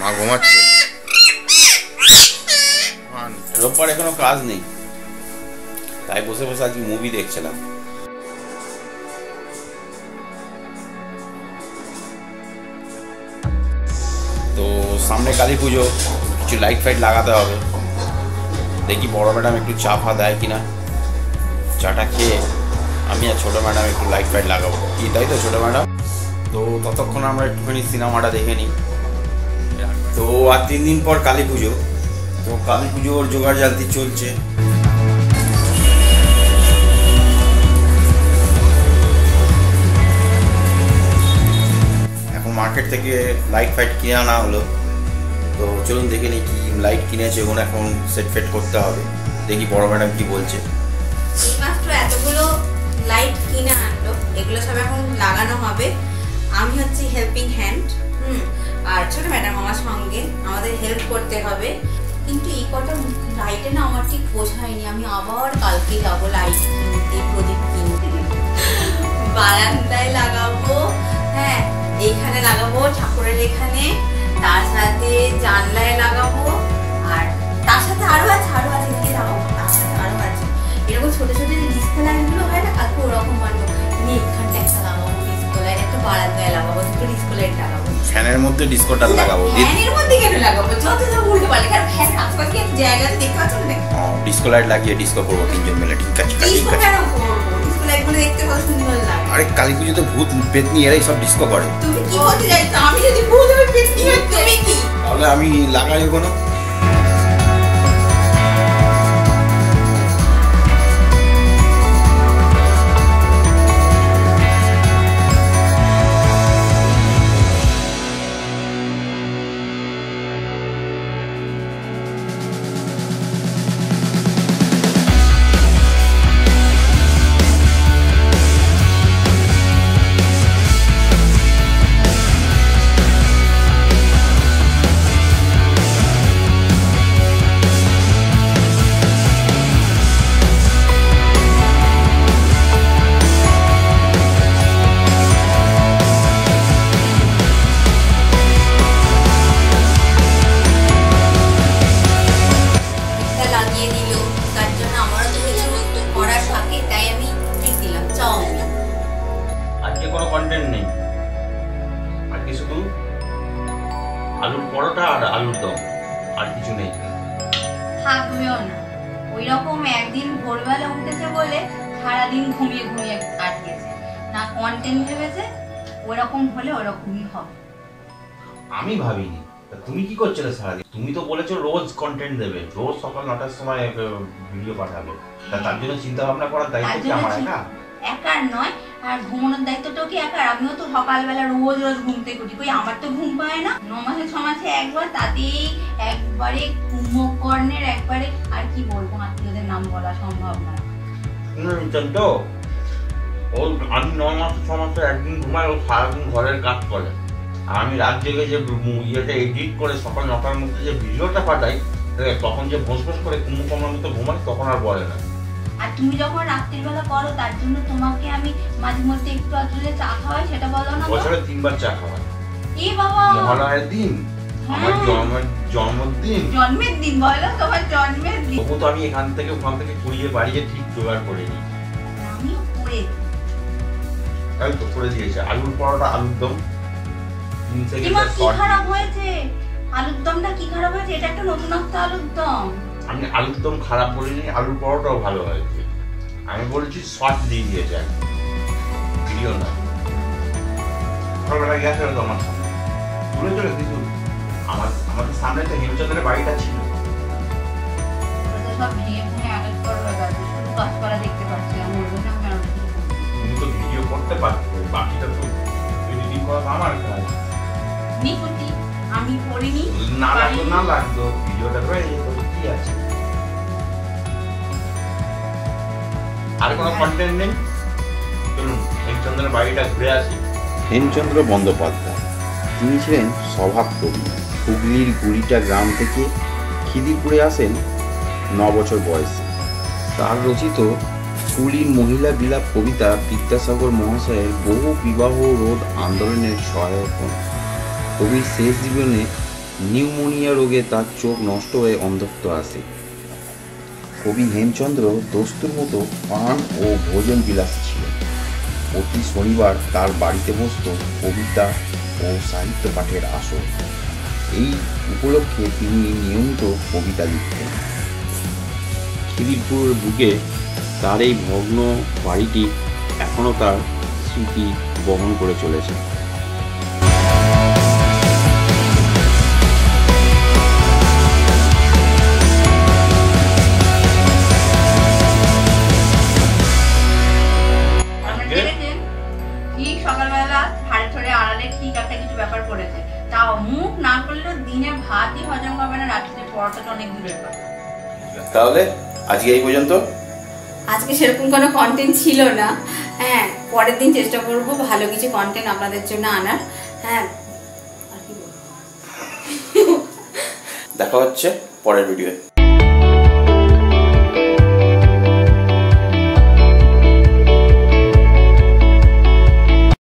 ঘুমাচ্ছে। রোববারে কোনো কাজ নেই, তাই বসে বসে আজকে মুভি দেখছিলাম। তো সামনে কালী পুজো, কিছু লাইট ফাইট লাগাতে হবে। দেখি বড় ম্যাডাম একটু চা ফা দেয় কিনা। চাটা খেয়ে আমি আর ছোটো ম্যাডাম একটু লাইট ফাইট লাগাবো, কি তাই তো ছোটো ম্যাডাম? তো ততক্ষণ আমরা একটুখানি সিনেমাটা দেখে নিই। তো আর 3 দিন পর কালী পুজো, তো কালী পুজোর জোগাড় জালতি চলছে। এখন মার্কেট থেকে লাইট ফাইট কিনে আনা হলো, তো চলুন দেখে নিই কি লাইট কিনেছে। ওখানে এখন সেট ফেট করতে হবে, দেখি বড় ম্যাডাম কি বলছে। মাত্র এতগুলো লাইট কিনে আনলো, এগুলো সব এখন লাগানো হবে। আমি হচ্ছে হেল্পিং হ্যান্ড, আর ছোট ম্যাডাম আমার সঙ্গে, আমাদের হেল্প করতে হবে। কিন্তু এই কটা লাইটে না আমার ঠিক বোঝায়নি, আমি আবার কালকে যাবো লাইট কিনতে, প্রদীপ কিনতে। বারান্দায় লাগাবো, হ্যাঁ এইখানে লাগাবো ঠাকুরের এখানে, তার সাথে জানলায় লাগাবো, আর তার সাথে আরো আছে এদিকে লাগাবো, তার সাথে আরো আছে এরকম ছোট ছোট যে ডিসপ্লে লাইটগুলো হয় না, কালকে ওরকম বানাবো। আমি এখানটা একটা লাগাবো ডিসপ্লে লাইট, একটা বারান্দায় লাগাবো, দুটো ডিসপ্লে লাইট লাগাবো। ফ্যানের মধ্যে ডিসকোটা লাগাবো। ফ্যানের মধ্যে কেন লাগাবো? যত যা উল্টো পাল্টা, কারণ ফ্যান আশপাশে জায়গাতে দেখতে পাচ্ছ না। ডিসকো লাইট লাগিয়ে ডিসকো করবো 3 জন মিলে। ঠিক আছে, ডিসকো কেন করবো? ডিসকো লাইটগুলো দেখতে কত সুন্দর লাগে। আরে কালী পুজোতে ভূত পেতনি এরাই সব ডিসকো করে। তুমি কি বলতে চাইছো? আমি যদি ভূত হয়ে পেতনি হই, তুমি কি? তাহলে আমি লাগাই কোনো। আলুর পরোটা আর আলুর দম, আর কিছু নেই। থাকবেও না। ওই রকম একদিন ভোরবেলা উঠেছে বলে সারাদিন ঘুমিয়ে ঘুমিয়ে আটকেছে, না কন্টেন্ট ভেবেছে। ওরকম হলে ওরকমই হবে। আমি ভাবিনি। তুমি কি করছিলে সারাদিন? তুমি তো বলেছো রোজ কন্টেন্ট দেবে, রোজ সকাল 9টার সময় ভিডিও পাঠাবে। তার জন্য চিন্তা ভাবনা করার দায়িত্ব কি আমার একার নয়, আর ঘুমানোর দায়িত্বটাও কি একার? আমিও তো সকালবেলা রোজ রোজ ঘুমতে করি, কই আমার তো ঘুম পায় না। 9 মাসে 6 মাসে একবার, তাতেই একবারে কুম্ভকর্ণের একবারে, আর কি বলবো, আত্মীয়দের নাম বলা সম্ভব না। তো ও আমি 9 মাসে 6 মাসে একদিন ঘুমাই, ও সারাদিন ঘরের কাজ করে। আর আমি রাত জেগে যে ইয়েটা এডিট করে সকাল 9টার মধ্যে যে ভিডিওটা পাঠাই, তখন যে ভোঁস ভোঁস করে কুম্ভকর্ণের মতো ঘুমাই, তখন আর বলে না। আর তুমি যখন রাত্রিবেলা করো, তার জন্য তোমাকে আমি মাঝে মধ্যে একটু আধটু চা খাওয়াই, সেটা বলো না? বছরে 3 বার চা খাওয়াই। এ বাবা, মহালয়ার দিন, আমার জন্মদিন। জন্মের দিন বলো, তোমার জন্মের দিন। তবু তো আমি এখান থেকে ওখান থেকে কুড়িয়ে বাড়িয়ে ঠিক জোগাড় করে নিই। আমিও করে তাই তো করে দিয়েছে। আলুর পরোটা, আলুর দম। 3 সেকেন্ডের শট। কি খারাপ হয়েছে? আলুর দমটা কি খারাপ হয়েছে? এটা একটা নতুনত্ব আলুর দম। আমি আলুর দম খারাপ বলিনি, আলুর পরোটাও ভালো হয়েছে। আমি বলছি শর্ট দিয়ে দিয়েছে, ভিডিও না। সকালবেলা গেছে তো আমার সামনে, দূরে চলে কিছু আমাদের সামনে তো হেমচন্দ্রের বাড়িটা ছিল। সব ভেঙে ভেঙে আঘাত করা হয়ে গেছে, শুধু গাছপালা দেখতে পাচ্ছি। তুমি তো ভিডিও করতে পারছো, বাকিটা তো এডিটিং করা আমার কাজ। নিকুতি আমি করিনি, না লাগতো ভিডিওটা হয়ে যেত, কি আছে? আর কোনো কন্টেন্ট নেই? চলুন হেমচন্দ্রের বাড়িটা ঘুরে আসি। হেমচন্দ্র বন্দ্যোপাধ্যায়, তিনি ছিলেন স্বভাবকবি। হুগলির গুড়িটা গ্রাম থেকে খিদিরপুরে আসেন 9 বছর বয়সে। তার রচিত কুলির মহিলা বিলাপ কবিতা বিদ্যাসাগর মহাশয়ের বহু বিবাহ রোধ আন্দোলনের সহায়ক হন। কবির শেষ জীবনে নিউমোনিয়া রোগে তার চোখ নষ্ট হয়ে অন্ধত্ব আসে। কবি হেমচন্দ্র দস্তুর মতো পান ও ভোজন বিলাসী ছিলেন। প্রতি শনিবার তার বাড়িতে বসত কবিতা ও সাহিত্য পাঠের আসর। এই উপলক্ষে তিনি নিয়মিত কবিতা লিখতেন। খিদিরপুর বুকে তার এই ভগ্ন বাড়িটি এখনও তার স্মৃতি বহন করে চলেছে। সকালবেলা হাড়ে ধরে আড়ালে ঠিক একটা কিছু ব্যাপার পড়েছে, তাও মুখ না করলেও দিনে ভাতই হজম হবে না, রাত্রিতে পরোটাটা অনেক দূরের কথা। তাহলে আজকে এই পর্যন্ত। আজকে সেরকম কোনো কন্টেন্ট ছিল না। হ্যাঁ, পরের দিন চেষ্টা করব ভালো কিছু কন্টেন্ট আপনাদের জন্য আনার। হ্যাঁ, দেখা হচ্ছে পরের ভিডিওতে।